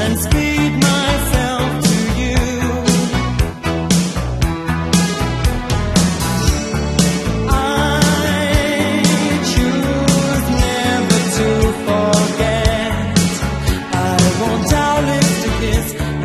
and speed myself to you. I choose never to forget. I won't outlive to kiss.